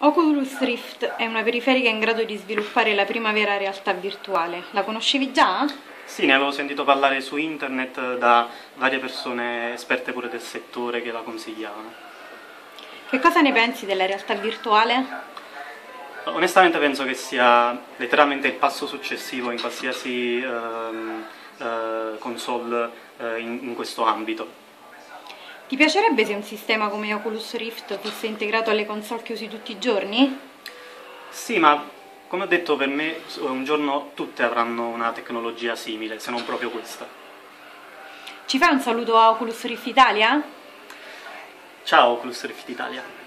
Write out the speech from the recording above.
Oculus Rift è una periferica in grado di sviluppare la prima vera realtà virtuale. La conoscevi già? Sì, ne avevo sentito parlare su internet da varie persone esperte pure del settore che la consigliavano. Che cosa ne pensi della realtà virtuale? Onestamente penso che sia letteralmente il passo successivo in qualsiasi console in questo ambito. Ti piacerebbe se un sistema come Oculus Rift fosse integrato alle console che usi tutti i giorni? Sì, ma come ho detto, per me un giorno tutte avranno una tecnologia simile, se non proprio questa. Ci fai un saluto a Oculus Rift Italia? Ciao Oculus Rift Italia!